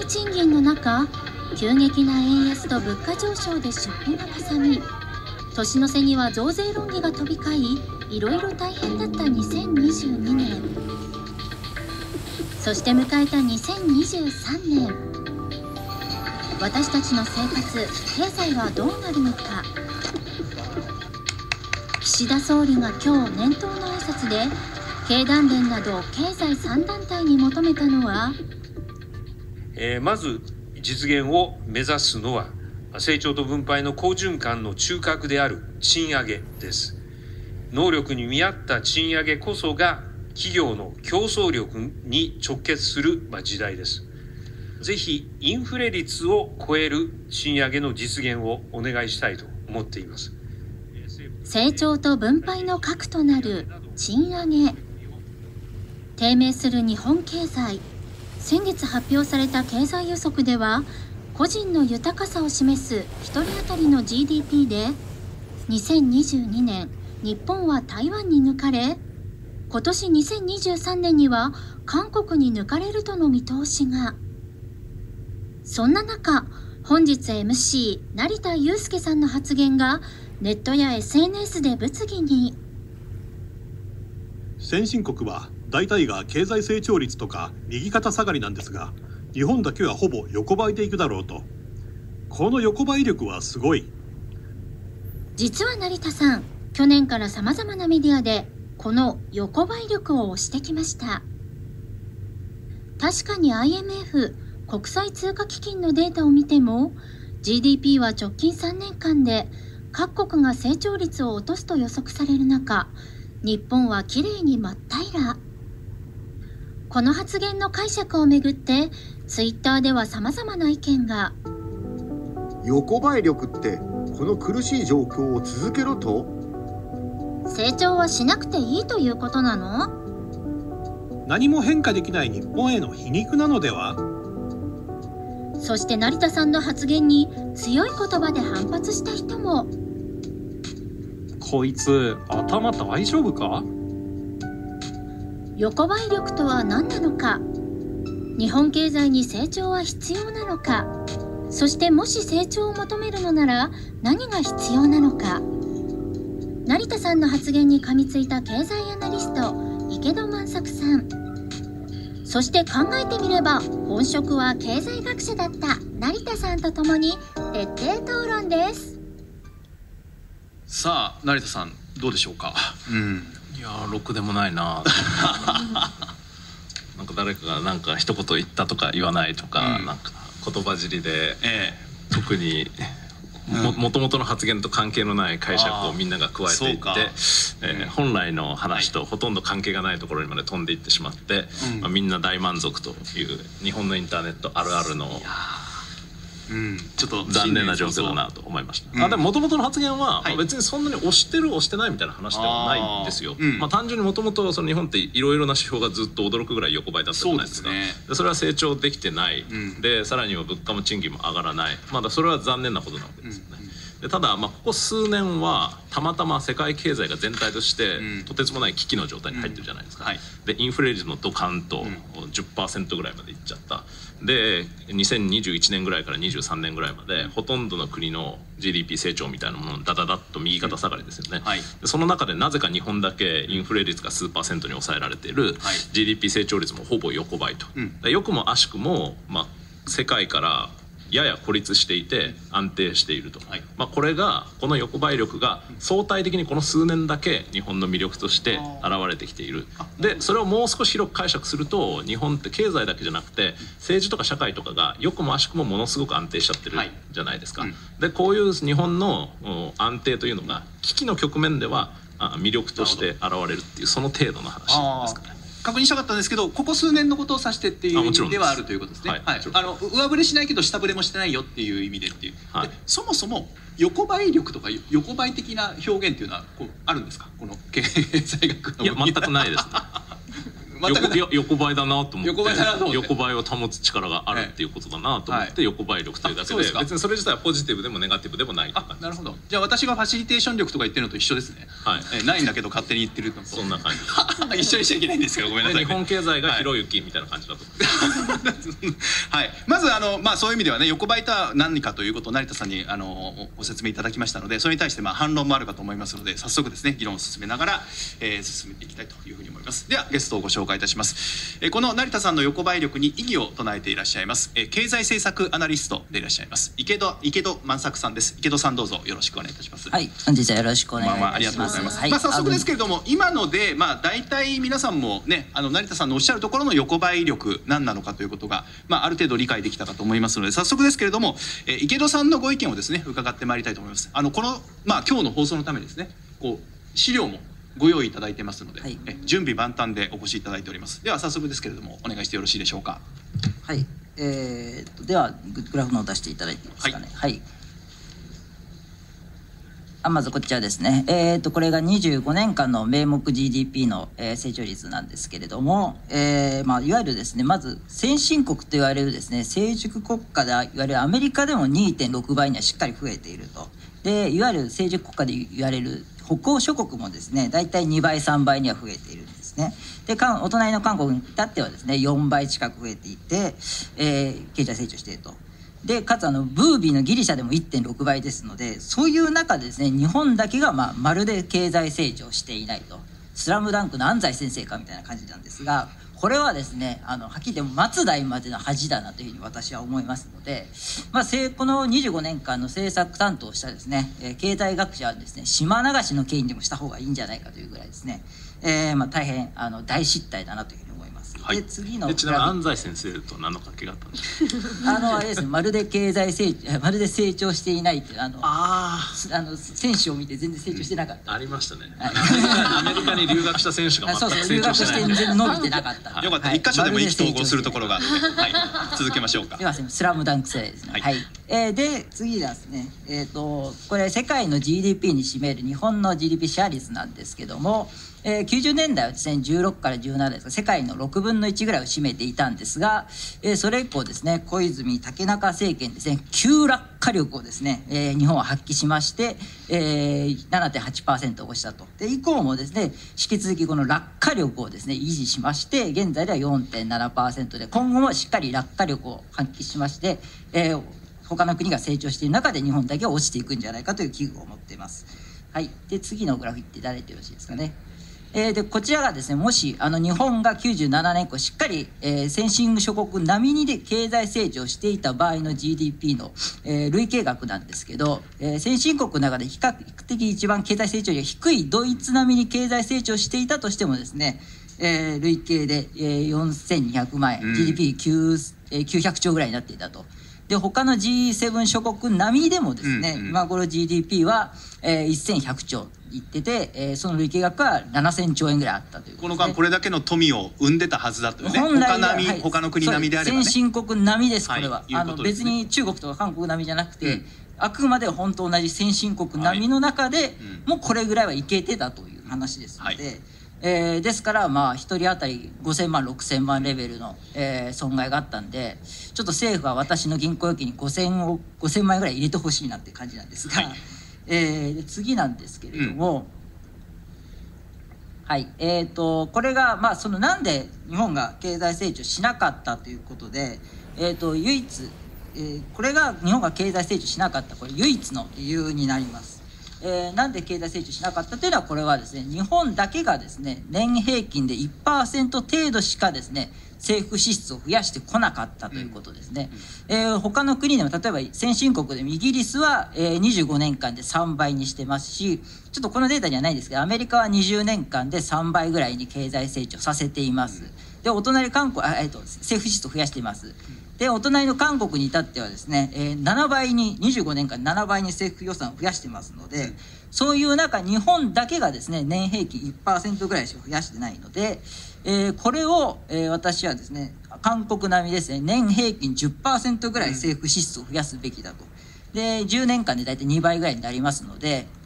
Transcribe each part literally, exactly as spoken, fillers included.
賃金の中、急激な円安と物価上昇で出費がかさみ、年の瀬には増税論議が飛び交い、いろいろ大変だったにせんにじゅうにねん。そして迎えたにせんにじゅうさんねん。私たちの生活、経済はどうなるのか。岸田総理が今日年頭の挨拶で、経団連など経済さん団体に求めたのは、 えー、まず実現を目指すのは、成長と分配の好循環の中核である賃上げです。能力に見合った賃上げこそが企業の競争力に直結する時代です。ぜひインフレ率を超える賃上げの実現をお願いしたいと思っています。 成長と分配の核となる賃上げ。低迷する日本経済。先月発表された経済予測では、個人の豊かさを示すひとり当たりの ジーディーピー で、にせんにじゅうにねん、日本は台湾に抜かれ、今年にせんにじゅうさんねんには韓国に抜かれるとの見通しが。そんな中、本日 エムシー 成田悠輔さんの発言がネットや エスエヌエス で物議に。 先進国は大体が経済成長率とか右肩下がりなんですが、日本だけはほぼ横ばいでいくだろうと。この横ばい力はすごい。 実は成田さん、去年からさまざまなメディアでこの横ばい力を推してきました。確かに アイエムエフ 国際通貨基金のデータを見ても ジーディーピー は直近さんねんかんで各国が成長率を落とすと予測される中、日本はきれいに真っ平ら。この発言の解釈をめぐってツイッターではさまざまな意見が。 横ばい力ってこの苦しい状況を続けろと？ 成長はしなくていいということなの？ 何も変化できない日本への皮肉なのでは？ そして成田さんの発言に強い言葉で反発した人も。 こいつ頭大丈夫か？ 横ばい力とは何なのか。日本経済に成長は必要なのか。そしてもし成長を求めるのなら何が必要なのか。成田さんの発言に噛みついた経済アナリスト池戸万作さん。そして考えてみれば本職は経済学者だった成田さんと共に徹底討論です。 さあ成田さんどうでしょうか？ うん、いやーろくでもないななんか誰かがなんか一言言ったとか言わないとか、うん、なんか言葉尻で、ええ、特に も, もともとの発言と関係のない解釈をみんなが加えていって、えー、本来の話とほとんど関係がないところにまで飛んでいってしまって、うん、まあ、みんな大満足という日本のインターネットあるあるのうん、ちょっと残念な状況だなと思いました。うん、あでも元々の発言は、はい、別にそんなに押してる押してないみたいな話ではないんですよ。うん、まあ単純にもともと日本っていろいろな指標がずっと驚くぐらい横ばいだったじゃないですか。そうですね。でそれは成長できてない、うん、でさらには物価も賃金も上がらない、まだそれは残念なことなわけですよね。うん、でただ、まあ、ここ数年はたまたま世界経済が全体として、うん、とてつもない危機の状態に入ってるじゃないですか。うん、はい、でインフレ率もドカンと じゅっパーセント ぐらいまでいっちゃった。でにせんにじゅういちねんぐらいからにじゅうさんねんぐらいまでほとんどの国の ジーディーピー 成長みたいなものダダダッと右肩下がりですよね。はい、でその中でなぜか日本だけインフレ率が数パーセントに抑えられている、はい、ジーディーピー 成長率もほぼ横ばいと、うん、良くも悪しくも、まあ、世界からやや孤立していて安定していると、はい、まあ、これがこの横ばい力が相対的にこの数年だけ日本の魅力として現れてきている。でそれをもう少し広く解釈すると日本って経済だけじゃなくて政治とか社会とかが良くも悪しくもものすごく安定しちゃってるじゃないですか。はい、うん、でこういう日本の安定というのが危機の局面では魅力として現れるっていうその程度の話ですかね。 確認したかったんですけど、ここ数年のことを指してっていう意味ではあるということですね。はい、はい、あの上振れしないけど下振れもしてないよっていう意味でっていう。はい、でそもそも横ばい力とか横ばい的な表現っていうのはこうあるんですか、この経済学の。 いや全くないですね。 横横ばいだなと思って、 横ばいだなと思って横ばいを保つ力があるっていうことだなと思って、はい、横ばい力というだけで、別にそれ自体はポジティブでもネガティブでもないとか。 なるほど。じゃあ私がファシリテーション力とか言ってるのと一緒ですね。はい。えないんだけど勝手に言ってるのと。 そんな感じ。一緒にしちゃいけないんですけどごめんなさい、ね。 日本経済がひろゆきみたいな感じだと思う。 はい。まずあのまあそういう意味ではね、横ばいとは何かということを成田さんにあのご説明いただきましたので、それに対してまあ反論もあるかと思いますので、早速ですね議論を進めながら、えー、進めていきたいというふうに思います。ではゲストをご紹介いたします。えー、この成田さんの横ばい力に異議を唱えていらっしゃいます、えー、経済政策アナリストでいらっしゃいます池戸池戸万作さんです。池戸さんどうぞよろしくお願いいたします。 はい、本日はよろしくお願いいたします。まあまあありがとうございます。 はい、まあ早速ですけれども、今のでまあ大体皆さんもね、あの成田さんのおっしゃるところの横ばい力何なのかということがまあある程度理解できたかと思いますので、早速ですけれども、えー、池戸さんのご意見をですね伺ってまいりたいと思います。あのこのまあ今日の放送のためにですね、こう資料もご用意いただいてますので、はい、え準備万端でお越しいただいております。では早速ですけれどもお願いしてよろしいでしょうか。 はい、えー、とではグラフの方を出していただいていいですかね。はい、はい、あまずこちらですね、えー、とこれがにじゅうごねんかんの名目 ジーディーピー の、えー、成長率なんですけれども、えーまあ、いわゆるですね、まず先進国と言われるですね成熟国家でいわゆるアメリカでも にてんろくばいにはしっかり増えていると。でいわゆる成熟国家で言われる北欧諸国もですね大体にばいさんばいには増えているんですね。でお隣の韓国に至ってはですねよんばい近く増えていて、えー、経済成長していると。でかつあのブービーのギリシャでも いってんろくばいですので、そういう中でですね日本だけが、まあ、まるで経済成長していないと、スラムダンクの安西先生かみたいな感じなんですが、これはですねあのはっきり言って松代までの恥だなというふうに私は思いますので、まあ、このにじゅうごねんかんの政策担当したですね、えー、経済学者はですね島流しの権威でもした方がいいんじゃないかというぐらいですね、えーまあ、大変あの大失態だなというふうに思います。はい、で次のちなみに安西先生と何の関係があったんですか。 あのあれですね、まるで経済成長まるで成長していないっていうあのああの選手を見て全然成長してなかった、 うん、ありましたね、はい、アメリカに留学した選手が全く成長してない。 そうそう留学して全然伸びてなかった、 はい、よかった、はい、一箇所でも意気投合するところがあって、はい、続けましょうか。 ではスラムダンク世代ですね。はい、はい、えー、で次ですね、えー、とこれ世界の ジーディーピー に占める日本の ジーディーピー シェア率なんですけども、えー、きゅうじゅうねんだいはですねじゅうろくからじゅうななですが世界のろくぶんのいちぐらいを占めていたんですが、えー、それ以降ですね小泉竹中政権ですね急落下力をですね、えー、日本は発揮しまして、えー、ななてんはちパーセント を押したと。で以降もですね引き続きこの落下力をですね維持しまして、現在では よんてんななパーセント で今後もしっかり落下力を発揮しまして、えー、他の国が成長している中で日本だけは落ちていくんじゃないかという危惧を持っています。はい、で次のグラフいっていただいてよろしいですかね。えー、でこちらがですねもしあの日本がきゅうじゅうななねん以降しっかり、えー、先進諸国並みにで経済成長していた場合の ジーディーピー の、えー、累計額なんですけど、えー、先進国の中で比較的一番経済成長率が低いドイツ並みに経済成長していたとしてもですね、えー、累計で、えー、よんせんにひゃくまんえん、うん、ジーディーピーきゅうひゃくちょうぐらいになっていたと。で他の ジーセブン 諸国並みでもですね、うんうん、今頃 ジーディーピー は、えー、せんひゃくちょういってて、えー、その累計額はななせんちょうえんぐらいあったという、ね、 この間これだけの富を生んでたはずだというね。他並み、はい、他の国並みであればね。 先進国並みですこれは、はい、あの別に中国とか韓国並みじゃなくて、うん、あくまで本当同じ先進国並みの中で、はい、うん、もうこれぐらいはいけてたという話ですので、はい、えー、ですからまあひとり当たりごせんまんろくせんまんレベルの、えー、損害があったんで、ちょっと政府は私の銀行預金にごせんまん円ぐらい入れてほしいなっていう感じなんですが、はい、えー、で次なんですけれども、うん、はい、えーとこれがまあそのなんで日本が経済成長しなかったということで、えーと唯一、えー、これが日本が経済成長しなかったこれ唯一の理由になります。えー、なんで経済成長しなかったというのは、これはですね日本だけがですね年平均で いちパーセント 程度しかですね政府支出を増やしてこなかったということですね。うんうん、えー、他の国でも例えば先進国でもイギリスは、えー、にじゅうごねんかんでさんばいにしてますし、ちょっとこのデータにはないんですけどアメリカはにじゅうねんかんでさんばいぐらいに経済成長させています。でお隣韓国あ、えー、と政府支出を増やしています。でお隣の韓国に至ってはですね、えー、ななばいににじゅうごねんかんななばいに政府予算を増やしてますので、そういう中日本だけがですね年平均 いちパーセント ぐらいしか増やしてないので、えー、これを、えー、私はですね韓国並みですね年平均 じゅっパーセント ぐらい政府支出を増やすべきだと。でじゅうねんかんで大体にばいぐらいになりますので、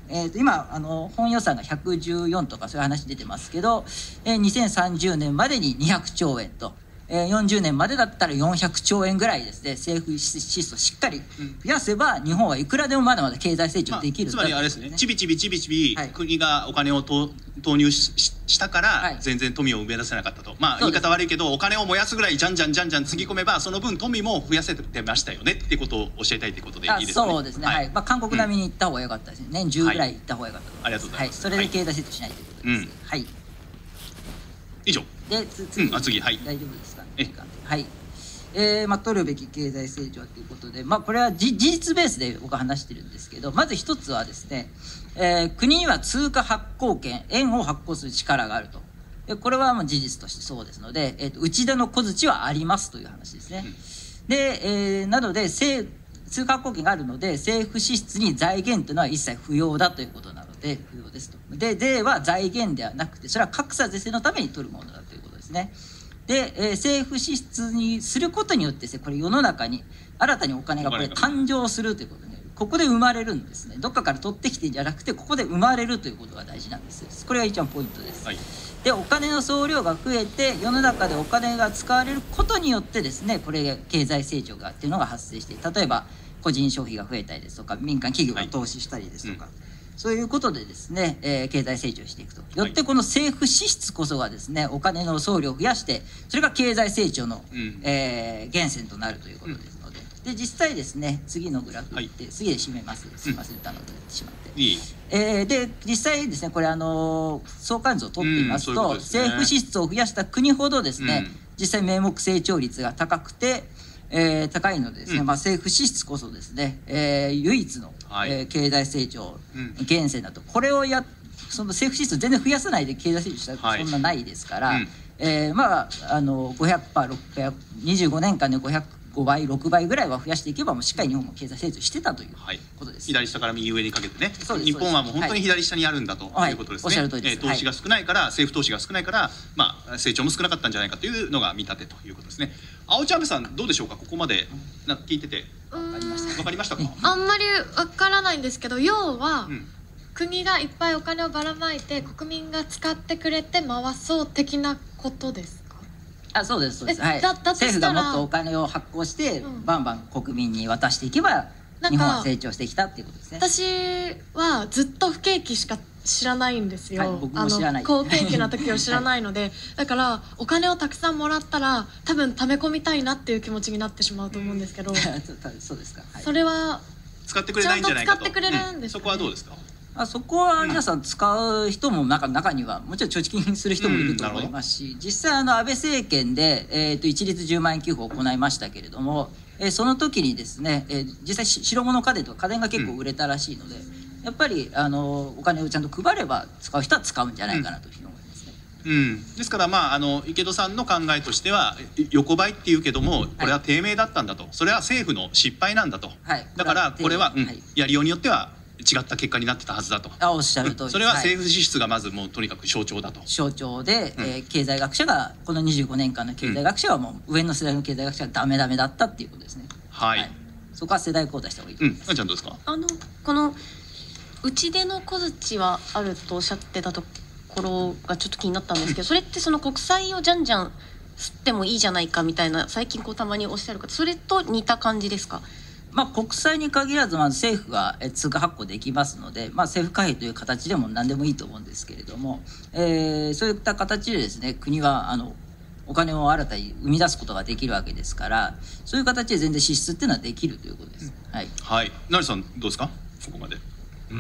えー、と今あの本予算がひゃくじゅうよんとかそういう話出てますけど、えー、にせんさんじゅうねんまでににひゃくちょうえんと、えー、よんじゅうねんまでだったらよんひゃくちょうえんぐらいですね、政府支出をしっかり増やせば、日本はいくらでもまだまだ経済成長できる、 まあ、つまりあれですね、ちびちびちびちび国がお金をと投入 し, したから全然富を生み出せなかったと、まあ言い方悪いけどお金を燃やすぐらいじゃんじゃんじゃんじゃんつぎ込めばその分富も増やせてましたよねっていうことを教えたいということでいいですかね。 そうですね、はいはい、まあ、韓国並みに行った方が良かったですね、年じゅうぐらい行った方が良かったと思います、 はい、ありがとうございます、 はい、それで経済成長しないということです、うん、はい、 以上で次、うん、 あ次、はい、 大丈夫ですかね、はい、えーまあ、取るべき経済成長ということで、まあ、これは事実ベースで僕は話してるんですけど、まず一つはですね、えー、国には通貨発行権、円を発行する力があると。でこれはもう事実としてそうですので、えー、と内田の小槌はありますという話ですね。うん、で、えー、なので通貨発行権があるので政府支出に財源というのは一切不要だということなので不要ですと。で税は財源ではなくてそれは格差是正のために取るものだということですね。で、えー、政府支出にすることによってですね、これ世の中に新たにお金がこれ誕生するということで、ね、ここで生まれるんですね。どっかから取ってきてんじゃなくてここで生まれるということが大事なんです。これが一番ポイントです。はい、でお金の総量が増えて世の中でお金が使われることによってですね、これ経済成長がっていうのが発生して、例えば個人消費が増えたりですとか民間企業が投資したりですとか、はい、うん、そういうことでですね、えー、経済成長していくと。よってこの政府支出こそがですね、お金の総量を増やして、それが経済成長の、うん、えー、源泉となるということですので、うん、で実際ですね、次のグラフいって、はい、次で締めます。すみません、歌の出てしまって。いいえー、で実際ですね、これあの相関図を取ってみますと、うん、そういうことですね、政府支出を増やした国ほどですね、うん、実際名目成長率が高くて、えー、高いのでですね、うん、まあ、政府支出こそですね、えー、唯一の、はい、えー、経済成長源泉だと、うん、これをやその政府支出全然増やさないで経済成長したらそんなないですから、はい、うん、えー、まああの ごひゃくパーセント、ろっぴゃく、にじゅうごねんかんでごひゃくごばい、ろくばいぐらいは増やしていけばもうしっかり日本も経済成長してたということです。 はい、左下から右上にかけてね、日本はもう本当に左下にあるんだということですね。はい、おっしゃる通りです。えー、投資が少ないから、はい、政府投資が少ないから、まあ、成長も少なかったんじゃないかというのが見立てということですね。青ちゃんさんどうでしょうか、ここまでな聞いてて分かりました分かりましたか。 あんまり分からないんですけど、要は、うん、国がいっぱいお金をばらまいて国民が使ってくれて回そう的なことですか。 あ、そうですそうです、はい、だだ政府がもっとお金を発行して、うん、バンバン国民に渡していけば日本は成長してきたっていうことですね。 私はずっと不景気しか知らないんですよ、はい、僕も知らない、好景気な時を知らないので、はい、だからお金をたくさんもらったら多分貯め込みたいなっていう気持ちになってしまうと思うんですけどそうですか、はい、 それは使ってくれないんじゃないかと。 ちゃんと使ってくれるんですかね、うん、 そこはどうですか。 あそこは皆さん使う人も中中にはもちろん貯金する人もいると思いますし、うん、実際あの安倍政権で、えー、と一律じゅうまんえん給付を行いましたけれども、えー、その時にですね、えー、実際白物家電とか家電が結構売れたらしいので、うん、やっぱりあのお金をちゃんと配れば使う人は使うんじゃないかなというふうに思いますね。 うんうん、ですから、まあ、あの池戸さんの考えとしては横ばいっていうけどもこれは低迷だったんだと、はい、それは政府の失敗なんだと、はい、だからこれは、うん、はい、やりようによっては違った結果になってたはずだと。 あ、おっしゃる通り。 それは政府支出がまずもうとにかく象徴だと。 象徴で、うん、えー、経済学者がこのにじゅうごねんかんの経済学者はもう上の世代の経済学者がダメダメだったっていうことですね。はい。はい、そこは世代交代した方がいいと思います。 うん、あちゃんどうですか。 あのこの内出の小槌はあるとおっしゃってたところがちょっと気になったんですけど、それってその国債をじゃんじゃん吸ってもいいじゃないかみたいな最近こうたまにおっしゃる方、それと似た感じですか。 まあ、国債に限らず、まあ、政府が通貨発行できますので、まあ、政府貨幣という形でも何でもいいと思うんですけれども、えー、そういった形でですね、国はあのお金を新たに生み出すことができるわけですから、そういう形で全然支出っていうのはできるということです。うん、はい。 はい。成さんどうですか、ここまで。 うん。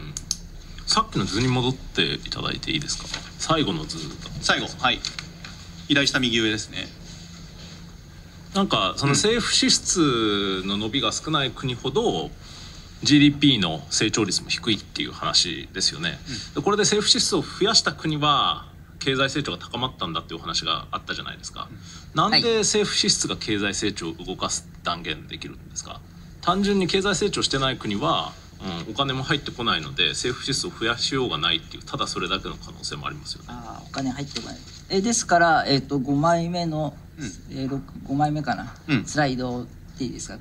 さっきの図に戻っていただいていいですか。最後の図。 最後、はい。左下右上ですね。 なんかその政府支出の伸びが少ない国ほど ジーディーピー の成長率も低いっていう話ですよね。うん、これで政府支出を増やした国は経済成長が高まったんだっていう話があったじゃないですか。うん、なんで政府支出が経済成長を動かす断言できるんですか。単純に経済成長してない国は、うん、お金も入ってこないので政府支出を増やしようがないっていう、ただそれだけの可能性もありますよね。 あ、お金入ってこない。えですから、えー、とごまいめの、うん、えー、ごまいめかな、うん、スライドっていいですか。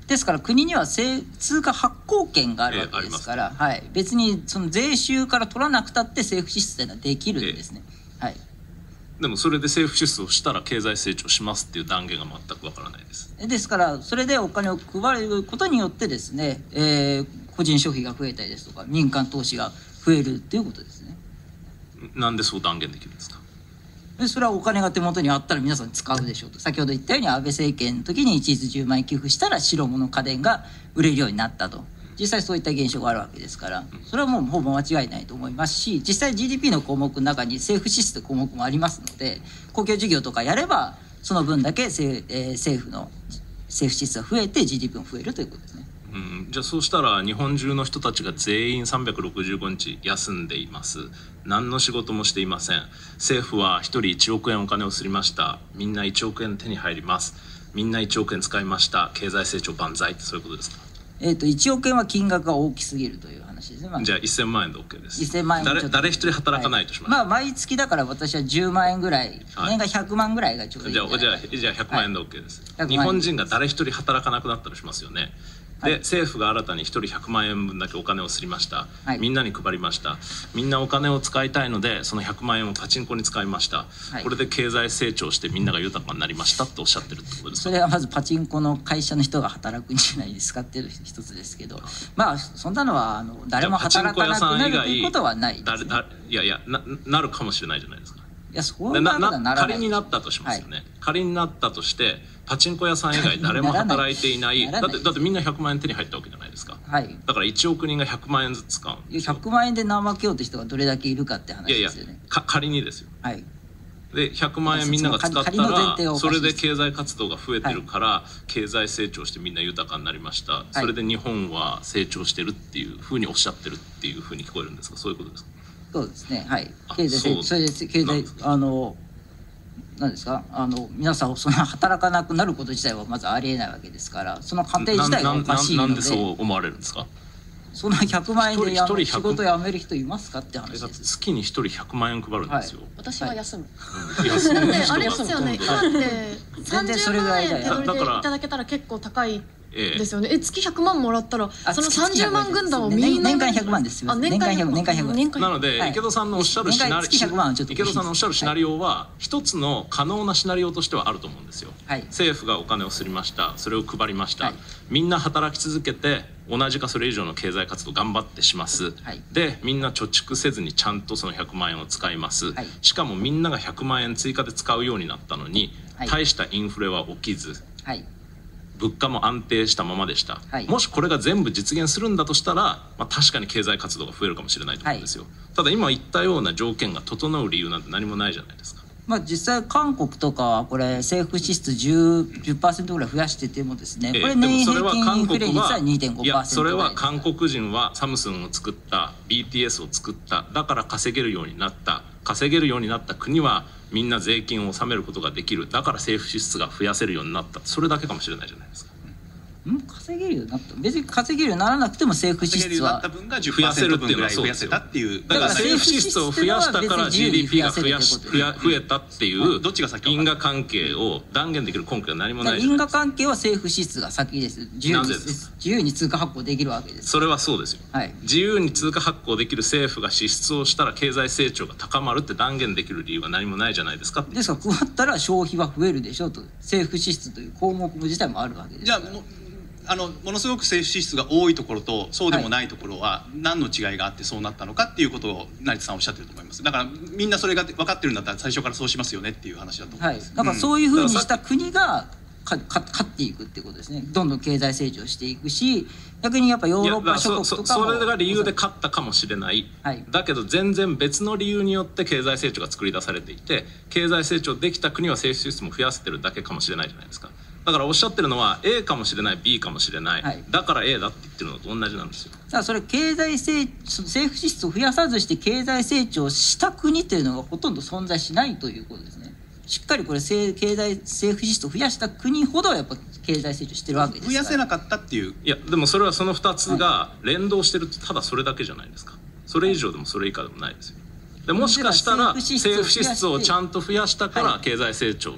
ですから国には通貨発行権があるわけですから、はい、別にその税収から取らなくたって政府支出というのはできるんですね。はい、 でもそれで政府支出をしたら経済成長しますっていう断言が全くわからないです。 ですからそれでお金を配ることによってですね、えー、個人消費が増えたりですとか民間投資が増えるということですね。 なんでそう断言できるんですか。 でそれはお金が手元にあったら皆さん使うでしょうと。先ほど言ったように安倍政権の時に一律じゅうまんえん給付したら白物家電が売れるようになったと。実際そういった現象があるわけですから、それはもうほぼ間違いないと思いますし、実際 ジーディーピー の項目の中に政府支出という項目もありますので、公共事業とかやればその分だけ政、えー、政府の政府支出が増えて ジーディーピー も増えるということですね。 うん、じゃあそうしたら日本中の人たちが全員さんびゃくろくじゅうごにち休んでいます。何の仕事もしていません。政府はひとりいちおくえんお金をすりました。みんないちおくえん手に入ります。みんないちおくえん使いました。経済成長万歳ってそういうことですか。 えーといちおくえんは金額が大きすぎるという話ですね。まあ、 じゃあせんまんえんで OK です。 せんまんえん誰誰一人働かないとします。 はい、まあ毎月だから私はじゅうまんえんぐらい、はい、年間ひゃくまんぐらいがちょうどいいんじゃないか。 じゃあじゃあじゃあひゃくまんえんで OK です。はい、日本人が誰一人働かなくなったとしますよね。で、はい、政府が新たにひとりひゃくまんえんぶんだけお金をすりました、はい、みんなに配りました。みんなお金を使いたいのでそのひゃくまんえんをパチンコに使いました、はい、これで経済成長してみんなが豊かになりましたとおっしゃってるってことですか。 それはまずパチンコの会社の人が働くんじゃないですかっていう一つですけど、まあそんなのはあの誰も働かなくなるということはないです、ね、 いやいや な, なるかもしれないじゃないですか。 いやそういうことはならない。 仮になったとしますよね、はい、仮になったとしてパチンコ屋さん以外誰も働いていないだってだってみんなひゃくまんえん手に入ったわけじゃないですか、はい、だからいちおくにんがひゃくまんえんずつ使うんですよ。 ひゃくまんえんで怠けようという人がどれだけいるかって話ですよね。 いやいやか仮にですよ、 はい、 でひゃくまんえんみんなが使ったらそれで経済活動が増えてるから、はい、経済成長してみんな豊かになりました、はい、それで日本は成長してるっていうふうにおっしゃってるっていうふうに聞こえるんですか。そういうことですか。 そうですね、はい、経済成それで経済あのなんですかあの皆さんそんな働かなくなること自体はまずありえないわけですから、その過程自体がおかしいので。 なんでそう思われるんですか。 そんなひゃくまんえんでや仕事辞める人いますかって話です。 月にひとりひゃくまんえん配るんですよ、はい、 私は休む、 はい、休むあれですよね。今ってさんじゅうまんえん手取りでいただけたら結構高いですよね。え月ひゃくまんもらったらそのさんじゅうまん軍団をみんな年間ひゃくまんですよ。年間ひゃくまん年間ひゃくまんなので、はい、池田さんのおっしゃるシナリオ池田さんのおっしゃるシナリオは一つの可能なシナリオとしてはあると思うんですよ、はい、政府がお金をすりました。それを配りました、はい、みんな働き続けて同じかそれ以上の経済活動頑張ってします、はい、でみんな貯蓄せずにちゃんとそのひゃくまんえんを使います、はい、しかもみんながひゃくまんえん追加で使うようになったのに、はい、大したインフレは起きず、はい、物価も安定したままでした、はい、もしこれが全部実現するんだとしたら、まあ、確かに経済活動が増えるかもしれないと思うんですよ、はい、ただ今言ったような条件が整う理由なんて何もないじゃないですか。 まあ、実際韓国とかはこれ政府支出 じゅうパーセント ぐらい増やしててもですね、これ年平均インフレ率は にてんごパーセントいやそれは韓国人はサムスンを作った ビーティーエス を作っただから稼げるようになった稼げるようになった国はみんな税金を納めることができるだから政府支出が増やせるようになったそれだけかもしれないじゃないですか。 ん稼げるようになった別に稼げるようにならなくても政府支出は増やせるっていうのはそうですよ。だから政府支出を増やしたから ジーディーピー が増やし増えたっていう因果関係を断言できる根拠は何もないじゃないですか。 因果関係は政府支出が先です。自由に自由に通貨発行できるわけです。 それはそうですよ、はい、自由に通貨発行できる政府が支出をしたら経済成長が高まるって断言できる理由は何もないじゃないですか。 ですから配ったら消費は増えるでしょうと政府支出という項目自体もあるわけです。 じゃああのものすごく政府支出が多いところとそうでもないところは何の違いがあってそうなったのかっていうことを成田さんおっしゃってると思います。だからみんなそれが分かってるんだったら最初からそうしますよねっていう話だと思います、 はい、だからそういうふうにした国がかか勝っていくっていうことですね。どんどん経済成長していくし逆にやっぱヨーロッパ諸国とかもそ, そ, それが理由で勝ったかもしれない、はい、だけど全然別の理由によって経済成長が作り出されていて経済成長できた国は政府支出も増やせてるだけかもしれないじゃないですか。だからおっしゃってるのは A かもしれない ビー かもしれない、はい、だから エー だって言ってるのと同じなんですよ。 だからそれ経済成政府支出を増やさずして経済成長した国というのがほとんど存在しないということですね。しっかりこれ経済政府支出を増やした国ほどやっぱ経済成長してるわけですから増やせなかったっていう。 いやでもそれはそのふたつが連動してるってただそれだけじゃないですか。それ以上でもそれ以下でもないですよ。でもしかしたら政府支出をちゃんと増やしたから経済成長した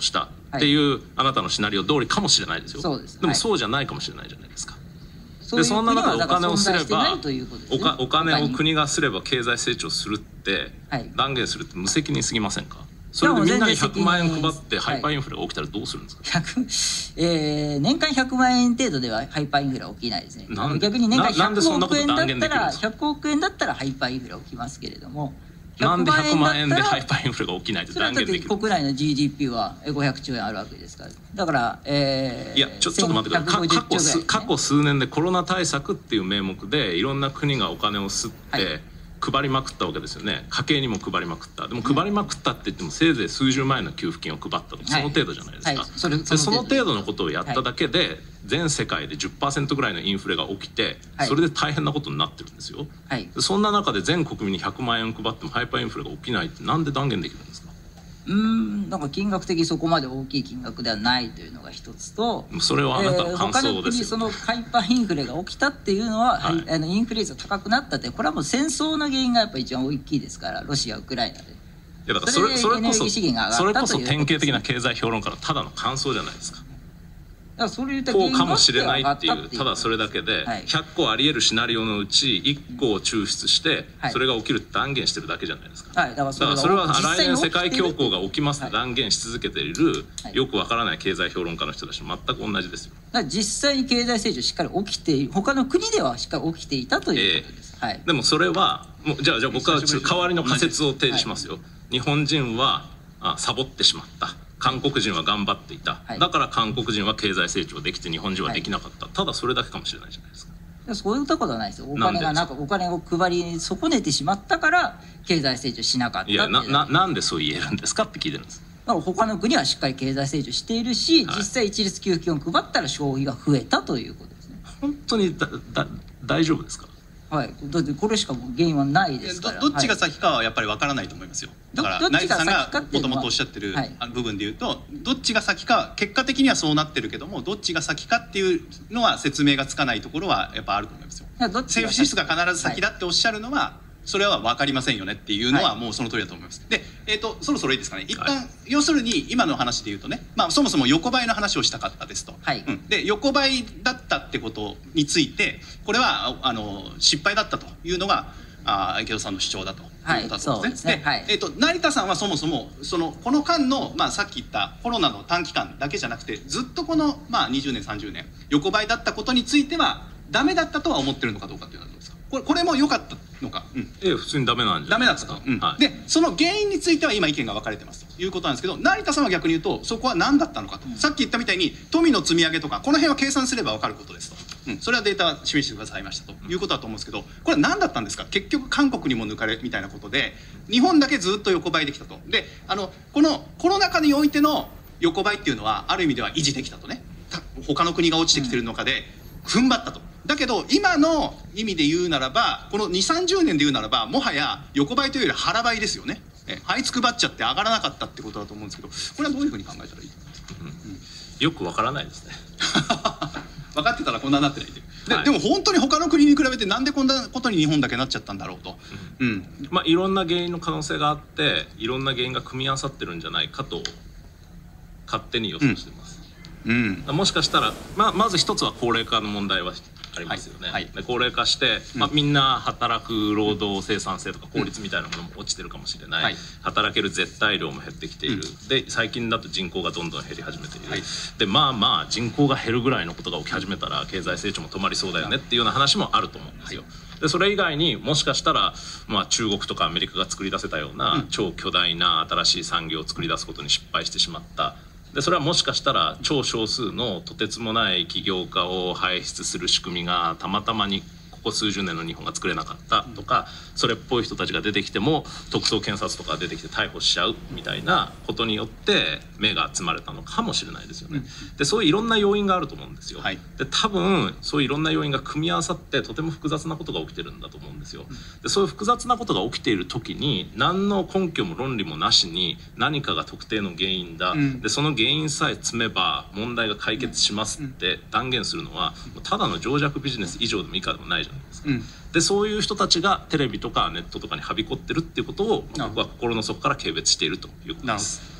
っていうあなたのシナリオ通りかもしれないですよ。 そうです。 でもそうじゃないかもしれないじゃないですか。でそんな中でお金をすればお金を国がすれば経済成長するって断言するって無責任すぎませんか。それでみんなにひゃくまんえん配ってハイパーインフレが起きたらどうするんですか。 えー、年間ひゃくまんえん程度ではハイパーインフレは起きないですね。逆に年間ひゃくおくえんだったらひゃくおくえんだったらハイパーインフレ起きますけれども、 なんでひゃくまんえんでハイパーインフレが起きないと断言できる。 国内の ジーディーピー はごひゃくちょうえんあるわけですから。だから、えー、 いやちょちょっと待ってください。過去数過去数年でコロナ対策っていう名目でいろんな国がお金を吸って、はい、配りまくったわけですよね。家計にも配りまくった。でも配りまくったって言ってもせいぜい数十万円の給付金を配ったとか、その程度じゃないですか。はいはい、そ, でその程度のことをやっただけで、はい、全世界で じゅっパーセント ぐらいのインフレが起きて、はい、それで大変なことになってるんですよ。はい、そんな中で全国民にひゃくまんえん配ってもハイパーインフレが起きないってなんで断言できるんですか。 うーんなんか金額的にそこまで大きい金額ではないというのが一つと、 それはあなたの感想ですよね。 他の国そのハイパーインフレが起きたっていうのは、はい、あのインフレ率が高くなったって、これはもう戦争の原因がやっぱり一番大きいですから、ロシアウクライナで。いやだからそれそれこそそれこそ典型的な経済評論家のただの感想じゃないですか。 だからそれこうかもしれないっていう、ただそれだけでひゃっこあり得るシナリオのうちいっこを抽出してそれが起きるって断言してるだけじゃないですか。はい、だからそれは来年世界恐慌が起きますって断言し続けているよくわからない経済評論家の人たちと全く同じですよ。 だから実際に経済成長しっかり起きている、他の国ではしっかり起きていたということです。えーはい、 でもそれはもうじゃあじゃあ僕は代わりの仮説を提示しますよ。はい、日本人はあサボってしまった。韓国人は頑張っていた、はい、だから韓国人は経済成長できて日本人はできなかった、はい、ただそれだけかもしれないじゃないですか。 そういうことはないですよ。お金がなんかお金を配り損ねてしまったから経済成長しなかったって。いやな, な, なんでそう言えるんですかって聞いてるんです。 だから他の国はしっかり経済成長しているし、はい、実際一律給付金を配ったら消費が増えたということですね。 本当にだだ大丈夫ですか。 はい、だってこれしか原因はないですから。 ど, どっちが先かはやっぱり分からないと思いますよ。だから成田さんがもともとおっしゃってる部分でいうと、どっちが先か結果的にはそうなってるけども、どっちが先かっていうのは説明がつかないところはやっぱあると思いますよ。政府支出が必ず先だっておっしゃるのは、はいそれは分かりませんよねっていうのはもうその通りだと思います。で、えーと、そろそろいいですかね。一旦、はい、要するに今の話で言うとね、まあ、そもそも横ばいの話をしたかったですと。はいうん、で横ばいだったってことについてこれはあの失敗だったというのがあ池田さんの主張だということだと思うんですね。で、えーと、成田さんはそもそもそのこの間の、まあ、さっき言ったコロナの短期間だけじゃなくてずっとこの、まあ、にじゅうねんさんじゅうねん横ばいだったことについてはダメだったとは思ってるのかどうかっていうのはどうですか。これ、これも良かったのか。うん、 ええ、普通にダメなんじゃないですか。 ダメだったと、うんはい、でその原因については今意見が分かれてますということなんですけど、成田さんは逆に言うとそこは何だったのかと、うん、さっき言ったみたいに富の積み上げとかこの辺は計算すれば分かることですと、うん、それはデータ示してくださいましたということだと思うんですけど、これは何だったんですか。結局韓国にも抜かれみたいなことで日本だけずっと横ばいできたと。であのこのコロナ禍においての横ばいっていうのはある意味では維持できたとね。他の国が落ちてきてる中で踏ん張ったと。だけど今の意味で言うならばこのにじゅうさんじゅうねんで言うならばもはや横ばいというより腹ばいですよね。え這いつくばっちゃって上がらなかったってことだと思うんですけど、これはどういうふうに考えたらいいと思いますか。うんうん、 よくわからないですね。 分かってたらこんなになってないで、はい、でも本当に他の国に比べてなんでこんなことに日本だけなっちゃったんだろうと、 うんうん、まあいろんな原因の可能性があっていろんな原因が組み合わさってるんじゃないかと勝手に予想してます。うんうん、もしかしたら、まあ、まず一つは高齢化の問題はありますよね。はいはい、で高齢化して、まあ、みんな働く労働生産性とか効率みたいなものも落ちてるかもしれない、はい、働ける絶対量も減ってきている、うん、で最近だと人口がどんどん減り始めている、はい、でまあまあ人口が減るぐらいのことが起き始めたら経済成長も止まりそうだよねっていうような話もあると思うんですよ。でそれ以外にもしかしたら、まあ、中国とかアメリカが作り出せたような超巨大な新しい産業を作り出すことに失敗してしまった。でそれはもしかしたら超少数のとてつもない起業家を輩出する仕組みがたまたまにここ数十年の日本が作れなかったとか、それっぽい人たちが出てきても特捜検察とか出てきて逮捕しちゃうみたいなことによって目が集まれたのかもしれないですよね。でそういういろんな要因があると思うんですよ。はい、で多分そういういろんな要因が組み合わさってとても複雑なことが起きてるんだと思うんですよ。でそういう複雑なことが起きている時に何の根拠も論理もなしに何かが特定の原因だ、うん、でその原因さえ詰めば問題が解決しますって断言するのはただの情弱ビジネス以上でも以下でもないじゃないですか。うん、でそういう人たちがテレビとかネットとかにはびこってるっていうことを僕は心の底から軽蔑しているということです。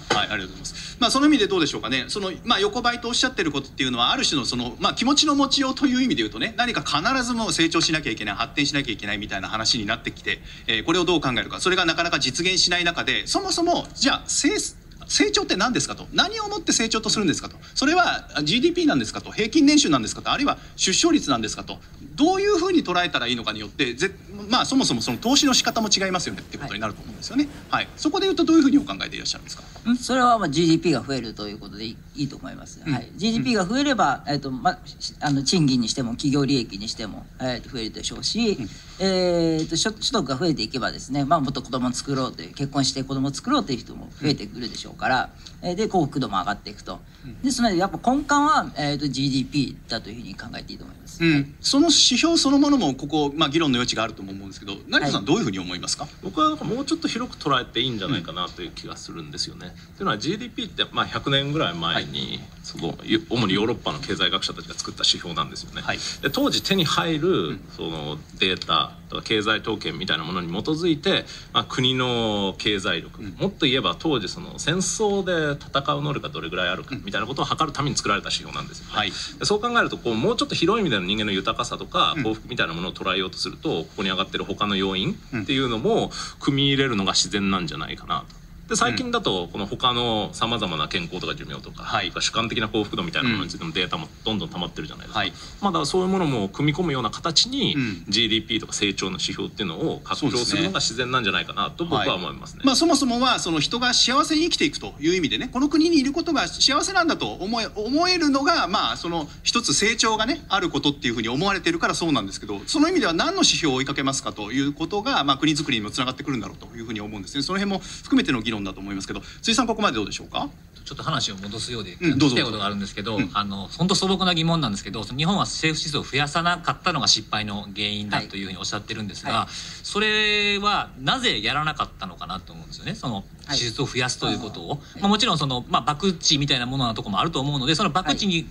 はい、ありがとうございます。まあ、その意味でどうでしょうかね。その、まあ、横ばいとおっしゃってることっていうのは、ある種のその、まあ、気持ちの持ちようという意味で言うとね、何か必ずもう成長しなきゃいけない、発展しなきゃいけないみたいな話になってきて、えー、これをどう考えるか、それがなかなか実現しない中で、そもそも、じゃあ、成成長って何ですかと、何をもって成長とするんですかと、それは ジーディーピー なんですかと、平均年収なんですかと、あるいは出生率なんですかと、どういうふうに捉えたらいいのかによってぜ、まあ、そもそもその投資の仕方も違いますよねっていうことになると思うんですよね。はい、はい、そこでいうとどういうふうにお考えでいらっしゃるんですか。 それはまあ ジーディーピー が増えるということでい い, いいと思います、うん、はい、ジーディーピー が増えれば、えーとま、あの賃金にしても企業利益にしても、えー、と増えるでしょうし、うん、えー、と所得が増えていけばですね、まあ、もっと子供を作ろうという、結婚して子供を作ろうという人も増えてくるでしょうから、うん、で幸福度も上がっていくと、うん、ですのでやっぱ根幹は、えー、と ジーディーピー だというふうに考えていいと思います、 うん、はい、その指標そのものもここ、まあ、議論の余地があると思うんですけど、成田さんどういうふうに思いますか。はい、 僕はなんかもうちょっと広く捉えていいんじゃないかなという気がするんですよね。うん、というのは ジーディーピー ってまあひゃくねんぐらい前に、はい、その主にヨーロッパの経済学者たちが作った指標なんですよね。はい、で当時手に入るそのデータとか経済統計みたいなものに基づいて、まあ、国の経済力、うん、もっと言えば当時その戦争で戦う能力がどれぐらいあるかみたいなことを測るために作られた指標なんですよね。はい、でそう考えるとこうもうちょっと広い意味での人間の豊かさとか幸福みたいなものを捉えようとすると、ここに上がってる他の要因っていうのも組み入れるのが自然なんじゃないかなと。で最近だとこの他のさまざまな健康とか寿命とか、はい、主観的な幸福度みたいなものについてのデータもどんどん溜まってるじゃないですか。はい、まあ、だからそういうものも組み込むような形に ジーディーピー とか成長の指標っていうのを拡張するのが自然なんじゃないかなと僕は思いますね。 はい、まあ、そもそもはその人が幸せに生きていくという意味でね、この国にいることが幸せなんだと思え思えるのが、まあその一つ成長がねあることっていうふうに思われてるからそうなんですけど、その意味では何の指標を追いかけますかということが、まあ、国づくりにもつながってくるんだろうというふうに思うんですね。その辺も含めての議論だと思いますけど、辻さんここまでどうでしょうか。 ちょっと話を戻すようで聞きたいことがあるんですけど、うん、あの本当素朴な疑問なんですけど、日本は政府支出を増やさなかったのが失敗の原因だというふうにおっしゃってるんですが、はいはい、それはなぜやらなかったのかなと思うんですよね。その支出を増やすということを、はい、まあ、もちろんその、まあ、博打みたいなものなところもあると思うので、その博打に、はい、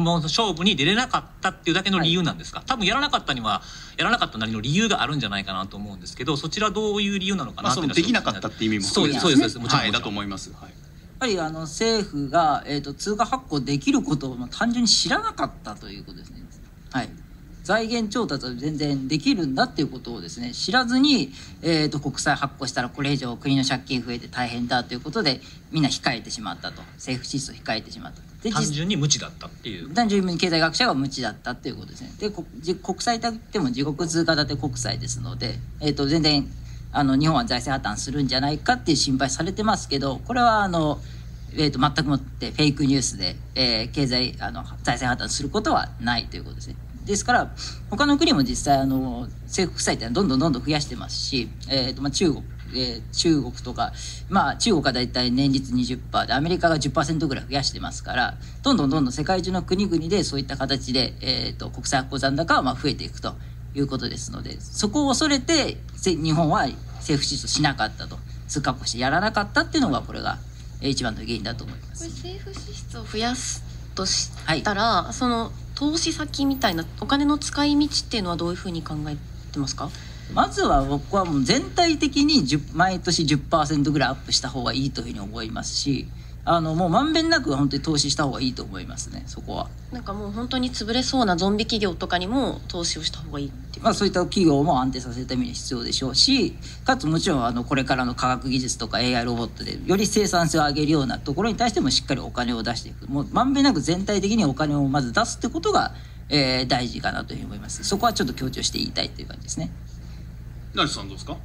もう勝負に出れなかったっていうだけの理由なんですか。はい、多分やらなかったにはやらなかったなりの理由があるんじゃないかなと思うんですけど、そちらどういう理由なのかなっていうのは、 まあ、そのできなかったっていう意味もそうですそうです、もちろん、 はい、だと思います。はい、 やっぱりあの政府が、えーと、通貨発行できることを単純に知らなかったということですね。はい、財源調達は全然できるんだっていうことをですね知らずに、えーと、国債発行したらこれ以上国の借金増えて大変だということでみんな控えてしまったと、政府支出を控えてしまった。で単純に無知だったっていう、 単純に経済学者が無知だったっていうことですね。で国債といっても自国通貨建て国債ですので、えーと、全然あの日本は財政破綻するんじゃないかっていう心配されてますけど、これはあの、えー、と全くもってフェイクニュースで、えー、経済あの財政破綻することはないということですね。ですから他の国も実際あの政府負債ってどんどんどんどん増やしてますし、えーとまあ、中国、えー、中国とか、まあ、中国はだいたい年率 にじゅっパーセント でアメリカが じゅっパーセント ぐらい増やしてますから、どんどんどんどん世界中の国々でそういった形で、えー、と国際発行残高はまあ増えていくということですので、そこを恐れて日本は政府支出をしなかったと、通貨発行してやらなかったっていうのがこれが一番の原因だと思います。 これ政府支出を増やすとしたら、はい、その投資先みたいなお金の使い道っていうのはどういうふうに考えてますか。 まずは僕はもう全体的に毎年 じゅっパーセント ぐらいアップした方がいいというふうに思いますし、あのもうまんべんなく本当に投資した方がいいと思いますね。そこはなんかもう本当に潰れそうなゾンビ企業とかにも投資をした方がいいっていう、 まあ、そういった企業も安定させるために必要でしょうし、かつもちろんあのこれからの科学技術とか エーアイ ロボットでより生産性を上げるようなところに対してもしっかりお金を出していく、もうまんべんなく全体的にお金をまず出すってことが、えー、大事かなというふうに思います。そこはちょっと強調して言いたいという感じですね。 成瀬さんどうですか。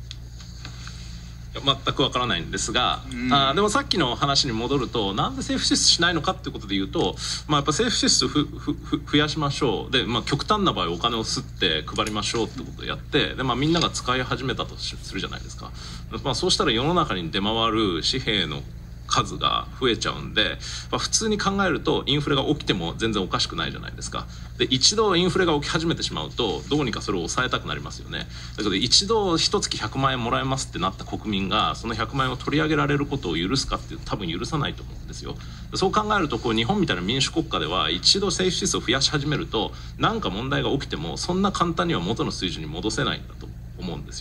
全くわからないんですが、あでもさっきの話に戻ると、なんで政府支出しないのかっていうことで言うと、まあ、やっぱ政府支出ふふふ増やしましょうで、まあ、極端な場合お金を吸って配りましょうってことをやってで、まあ、みんなが使い始めたとするじゃないですか。まあ、そうしたら世の中に出回る紙幣の数が増えちゃうんで、まあ、普通に考えるとインフレが起きても全然おかしくないじゃないですか。で一度インフレが起き始めてしまうとどうにかそれを抑えたくなりますよね。だけど一度一月ひゃくまんえんもらえますってなった国民がそのひゃくまんえんを取り上げられることを許すかって多分許さないと思うんですよ。そう考えるとこう日本みたいな民主国家では一度政府支出を増やし始めると何か問題が起きてもそんな簡単には元の水準に戻せないんだと思うんですよ。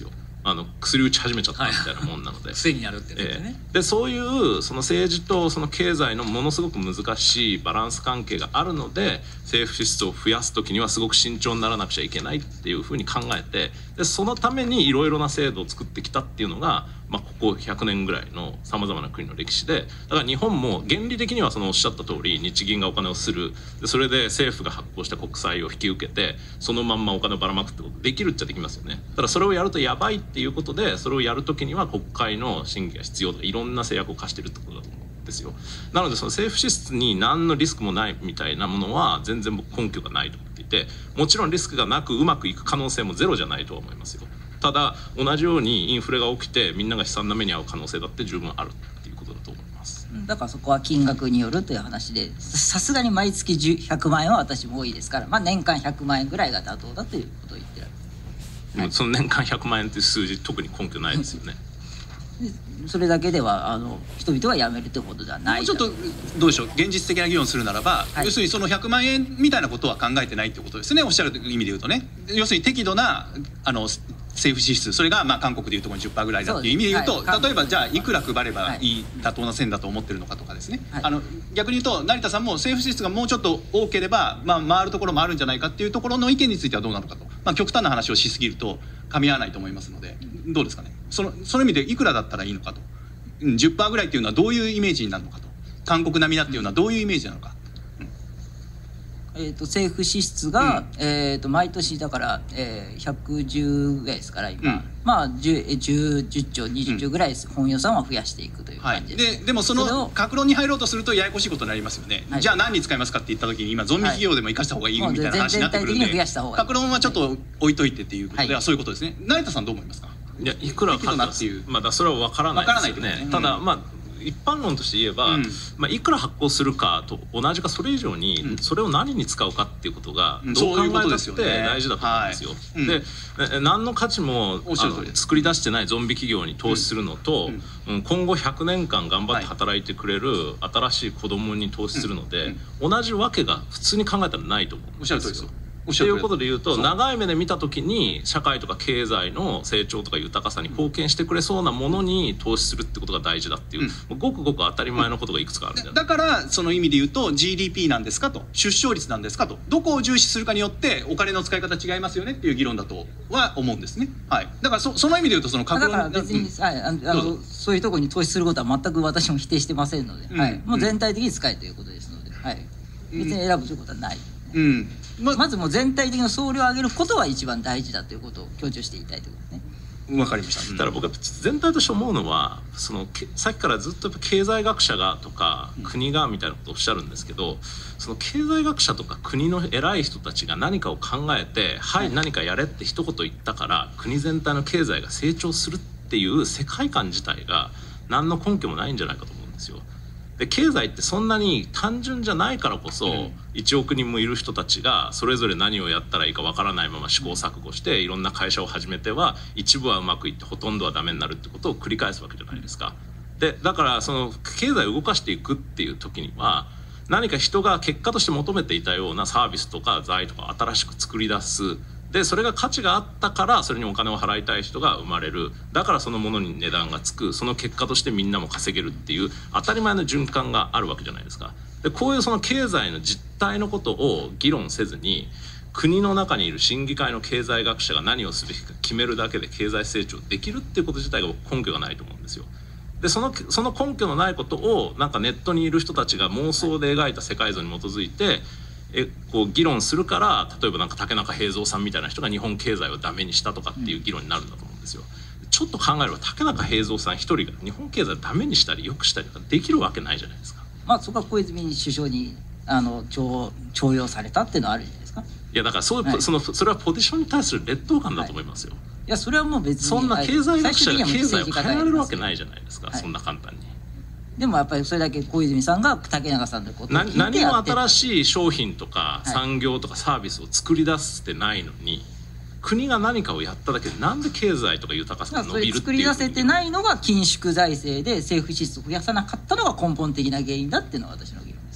あの薬打ち始めちゃったみたいなもんなので癖になるってですね、 えー、でそういうその政治とその経済のものすごく難しいバランス関係があるので政府支出を増やす時にはすごく慎重にならなくちゃいけないっていうふうに考えてでそのためにいろいろな制度を作ってきたっていうのが、まあ、ここひゃくねんぐらいのさまざまな国の歴史でだから日本も原理的にはそのおっしゃった通り日銀がお金をするでそれで政府が発行した国債を引き受けてそのまんまお金をばらまくってことできるっちゃできますよね。ただそれをやるとやばいっていうことでそれをやるときには国会の審議が必要とかいろんな制約を課してるってことだと思うんですよ。なのでその政府支出に何のリスクもないみたいなものは全然根拠がないと思っていてもちろんリスクがなくうまくいく可能性もゼロじゃないとは思いますよ。ただ同じようにインフレが起きてみんなが悲惨な目に遭う可能性だって十分あるっていうことだと思います。 だからそこは金額によるという話でさすがに毎月ひゃくまんえんは私も多いですから、まあ、年間ひゃくまんえんぐらいが妥当だということを言ってるわけです。 はい、その年間ひゃくまんえんという数字特に根拠ないですよね。 それだけではあの人々は辞めるということではない。 もうちょっとどうでしょう現実的な議論するならば、はい、要するにそのひゃくまんえんみたいなことは考えてないってことですね。おっしゃる意味で言うとね要するに適度なあの政府支出それがまあ韓国でいうところに じゅっパーセント ぐらいだっていう意味で言うと、はい、例えばじゃあいくら配ればいい妥当な線だと思ってるのかとかですね、はい、あの逆に言うと成田さんも政府支出がもうちょっと多ければ、まあ、回るところもあるんじゃないかっていうところの意見についてはどうなのかと、まあ、極端な話をしすぎると噛み合わないと思いますのでどうですかね。そのその意味でいくらだったらいいのかと じゅっパーセント ぐらいっていうのはどういうイメージになるのかと韓国並みだっていうのはどういうイメージなのか。 えー、と政府支出が、うんえー、と毎年だから、えー、ひゃくじゅうぐらいですから今、うん、まあ 10, 10, 10兆にじゅっちょうぐらい本予算は増やしていくという感じです、 はい、で, でもその各論に入ろうとするとややこしいことになりますよね、はい、じゃあ何に使いますかって言った時に今ゾンビ企業でも生かした方がいいみたいな話になってくるんで、はい、各論はちょっと置いといてっていうことでは、はい、そういうことですね。成田さんどう思いますか。 いやいくらかっていうまだそれは分からないですよね。ねただまあ一般論として言えば、うんまあ、いくら発行するかと同じかそれ以上に、うん、それを何に使うかっていうことがどう考えたって大事だと思うんですよ。で何の価値もあの作り出してないゾンビ企業に投資するのと、うんうん、今後ひゃくねんかん頑張って働いてくれる新しい子供に投資するので、うん、同じわけが普通に考えたらないと思うんですよ。おっしゃる通りですよ。ということで言うと長い目で見た時に社会とか経済の成長とか豊かさに貢献してくれそうなものに投資するってことが大事だっていう、うん、ごくごく当たり前のことがいくつかあるんだよね。 だからその意味で言うと ジーディーピー なんですかと出生率なんですかとどこを重視するかによってお金の使い方違いますよねっていう議論だとは思うんですね。はい、だから そ, その意味で言うとそのだから別に、うんはい、あのそういうところに投資することは全く私も否定してませんので、うんはい、もう全体的に使えということですので、はい、別に選ぶということはない。うんま, まずもう全体的な総量を上げることは一番大事だということを強調していたいということですね。 わかりました。 だから僕は全体として思うのはそのさっきからずっと経済学者がとか国がみたいなことをおっしゃるんですけどその経済学者とか国の偉い人たちが何かを考えてはい何かやれって一言言ったから国全体の経済が成長するっていう世界観自体が何の根拠もないんじゃないかと思うんですよ。で経済ってそんなに単純じゃないからこそ、うん、いちおくにんもいる人たちがそれぞれ何をやったらいいかわからないまま試行錯誤していろんな会社を始めては一部はうまくいってほとんどはダメになるってことを繰り返すわけじゃないですか。でだからその経済を動かしていくっていう時には何か人が結果として求めていたようなサービスとか財とか新しく作り出すでそれが価値があったからそれにお金を払いたい人が生まれるだからそのものに値段がつくその結果としてみんなも稼げるっていう当たり前の循環があるわけじゃないですか。でこういうその経済の実態のことを議論せずに国の中にいる審議会の経済学者が何をすべきか決めるだけで経済成長できるっていうこと自体が根拠がないと思うんですよ。でそのその根拠のないことをなんかネットにいる人たちが妄想で描いた世界像に基づいてえこう議論するから例えばなんか竹中平蔵さんみたいな人が日本経済をダメにしたとかっていう議論になるんだと思うんですよ。ちょっと考えれば竹中平蔵さん一人が日本経済をダメにしたり良くしたりとかできるわけないじゃないですか。 まあそこは小泉首相にあの重重用されたっていうのはあるじゃないですか。 いやだからそう、はい、そのそれはポジションに対する劣等感だと思いますよ。はい、 いやそれはもう別にそんな経済学者が経済を変えられるわけないじゃないですか、はい、そんな簡単に。 でもやっぱりそれだけ小泉さんが竹中さんのことを聞いてやって何も新しい商品とか産業とかサービスを作り出してないのに、はい、国が何かをやっただけでなんで経済とか豊かさが伸びるっていう。 作り出せてないのが緊縮財政で政府支出を増やさなかったのが根本的な原因だっていうのが私の議論ですから。 い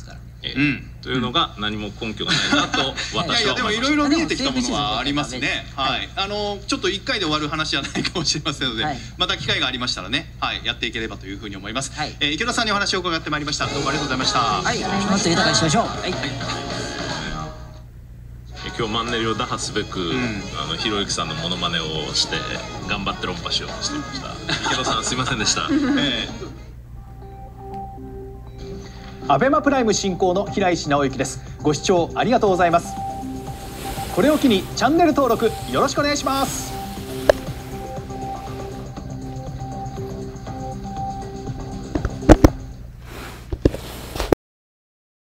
えーうん、というのが何も根拠がないなと私は思いました。いやいやでもいろいろ見えてきたものはありますね。はい、あのちょっといっかいで終わる話じゃないかもしれませんので、はい、また機会がありましたらね、はい、やっていければというふうに思います。はい、えー、池田さんにお話を伺ってまいりました。どうもありがとうございました。 はい、もっと豊かにしましょう。はい。 今日マンネリを打破すべく、うん、あのひろゆきさんのモノマネをして頑張って論破しようとしていました。池田さんすいませんでした。えーアベマプライム進行の平石直之です。ご視聴ありがとうございます。これを機にチャンネル登録よろしくお願いします。